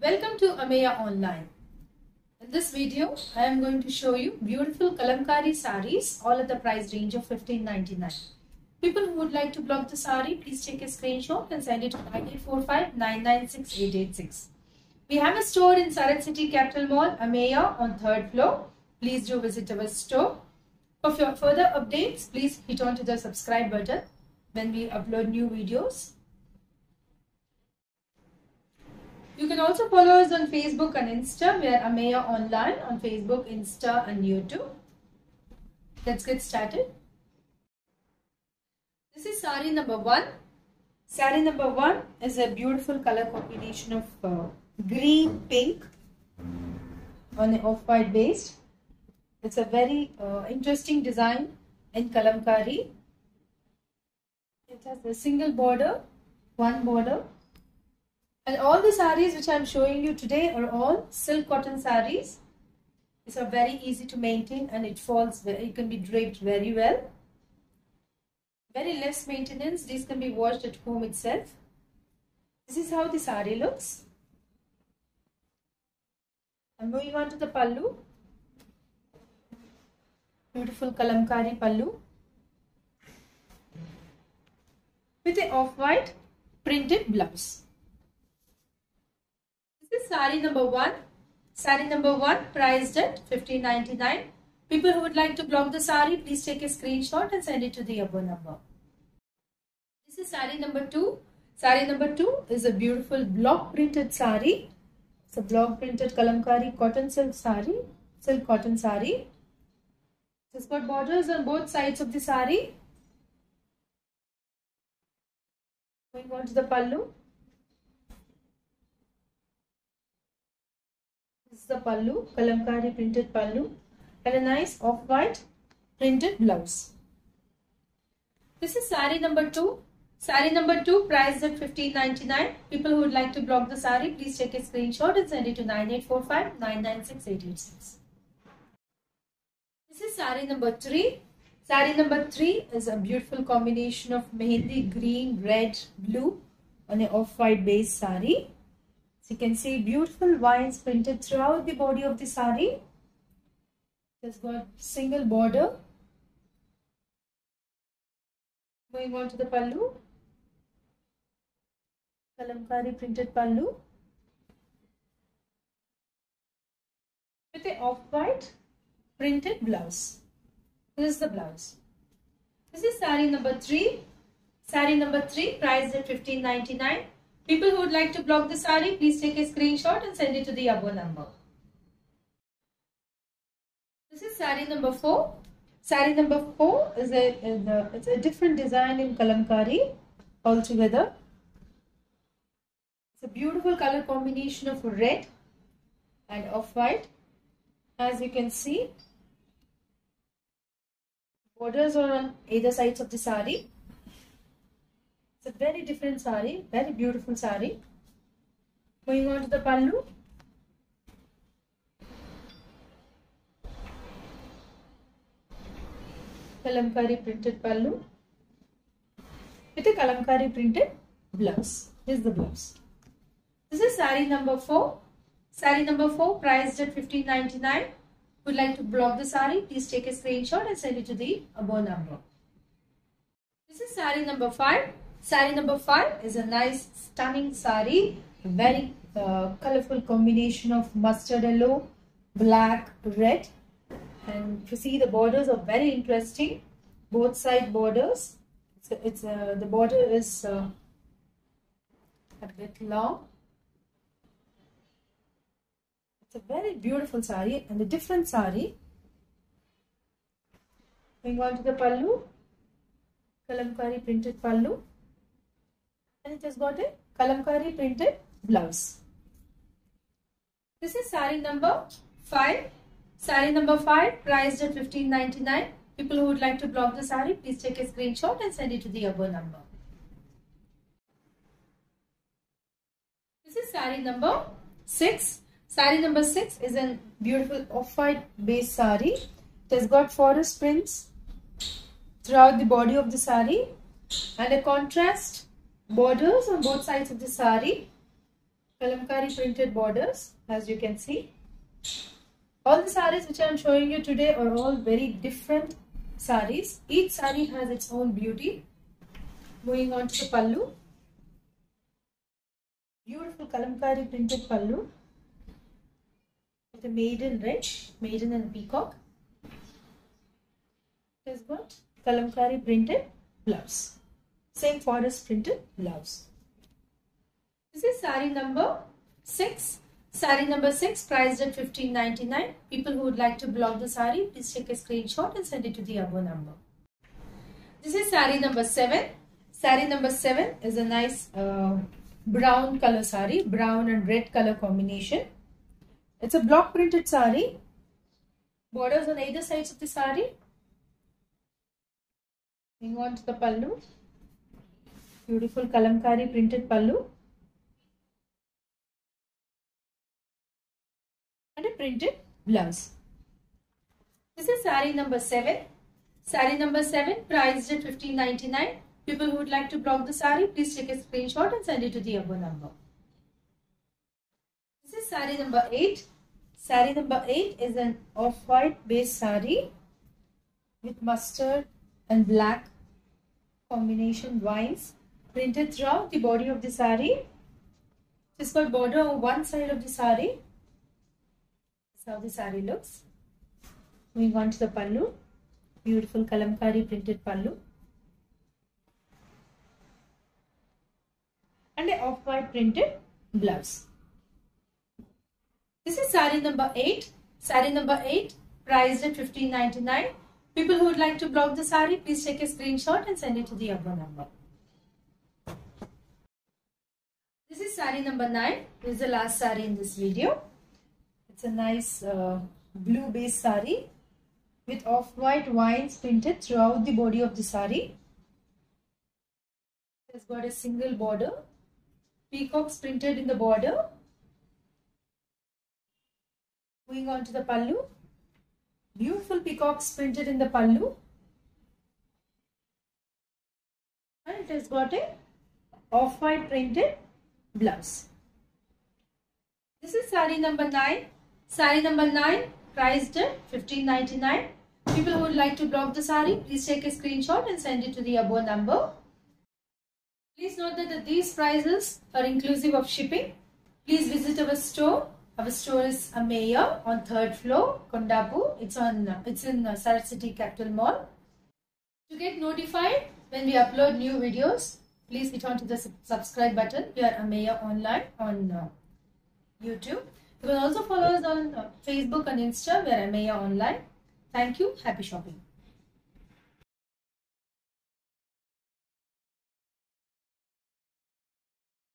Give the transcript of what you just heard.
Welcome to Ameya Online. In this video, I am going to show you beautiful kalamkari saris all at the price range of $15.99. People who would like to block the sari, please take a screenshot and send it to 9845-996-886. We have a store in Sarat City Capital Mall, Ameya on 3rd floor. Please do visit our store. For further updates, please hit on to the subscribe button when we upload new videos. You can also follow us on Facebook and Insta. We are Ameya Online on Facebook, Insta and YouTube. Let's get started. This is sari number 1. Sari number 1 is a beautiful color combination of green, pink on an off-white base. It's a very interesting design in kalamkari. It has a single border, one border. And all the saris which I am showing you today are all silk cotton saris. These are very easy to maintain and it can be draped very well. Very less maintenance. These can be washed at home itself. This is how the sari looks. I'm moving on to the pallu. Beautiful kalamkari pallu with an off-white printed blouse. This is sari number 1. Sari number 1 priced at $15.99. People who would like to block the sari, please take a screenshot and send it to the above number. This is sari number 2. Sari number 2 is a beautiful block printed sari. It's a block printed kalamkari cotton silk sari, silk cotton sari. It's got borders on both sides of the sari. Going on to the pallu. This is the pallu, kalamkari printed pallu, and a nice off-white printed blouse. This is sari number 2. Sari number 2 priced at $15.99. People who would like to block the sari, please take a screenshot and send it to 9845-996-886. This is sari number 3. Sari number 3 is a beautiful combination of mehendi green, red, blue on an off-white base sari. So you can see beautiful vines printed throughout the body of the sari. It has got single border. Going on to the pallu. Kalamkari printed pallu with an off-white printed blouse. This is the blouse. This is sari number 3. Sari number 3 priced at $15.99. People who would like to block the sari, please take a screenshot and send it to the above number. This is sari number 4. Sari number 4 is it's a different design in kalamkari altogether. It's a beautiful color combination of red and off-white. As you can see, borders are on either sides of the sari. It's a very different sari, very beautiful sari. Going on to the pallu. Kalamkari printed pallu with a kalamkari printed blouse. This is the blouse. This is sari number 4. Sari number 4 priced at $15.99. Would like to block the sari, please take a screenshot and send it to the above number. This is sari number 5. Sari number 5 is a nice stunning sari, very colorful combination of mustard yellow, black, red, and you see the borders are very interesting. Both side borders. The border is a bit long. It's a very beautiful sari and a different sari. Going on to the pallu, kalamkari printed pallu, and it has got a kalamkari printed blouse. This is sari number 5. Sari number 5 priced at $15.99. People who would like to block the sari, please take a screenshot and send it to the above number. This is sari number 6. Sari number 6 is a beautiful off-white base sari. It has got forest prints throughout the body of the sari and a contrast borders on both sides of the sari. kalamkari printed borders, as you can see. All the sarees which I am showing you today are all very different sarees. Each saree has its own beauty. Moving on to the pallu. Beautiful kalamkari printed pallu. The maiden red, maiden and peacock. It has got kalamkari printed blouse. Same forest printed blouse. This is saree number 6. Saree number 6 priced at 15.99. People who would like to blog the saree, please take a screenshot and send it to the above number. This is saree number 7. Saree number 7 is a nice brown color saree, brown and red color combination. It's a block printed saree. Borders on either sides of the saree. Moving on to the pallu. Beautiful kalamkari printed pallu. And a printed blouse. This is saree number 7. Saree number 7 priced at 15.99. People who would like to blog the saree, please take a screenshot and send it to the above number. This is saree number 8. Saree number 8 is an off-white base saree with mustard and black combination vines printed throughout the body of the saree. It's got border on one side of the saree. This is how the saree looks. Moving on to the pallu. Beautiful kalamkari printed pallu. And an off-white printed blouse. This is saree number 8. Saree number 8 priced at 15.99. People who would like to blog the saree, please take a screenshot and send it to the above number. This is saree number 9. This is the last saree in this video. It's a nice blue base saree with off-white vines printed throughout the body of the saree. It has got a single border. Peacocks printed in the border. Moving on to the pallu. Beautiful peacocks printed in the pallu. And it has got a off-white printed blouse. This is saree number 9. Saree number 9 priced at 15.99. People who would like to blog the saree, please take a screenshot and send it to the above number. Please note that these prices are inclusive of shipping. Please visit our store. Our store is Ameya on 3rd floor, Kondapur. It's in Sarat City Capital Mall. To get notified when we upload new videos, please hit on to the subscribe button. We are Ameya Online on YouTube. You can also follow us on Facebook and Insta. We are Ameya Online. Thank you. Happy shopping.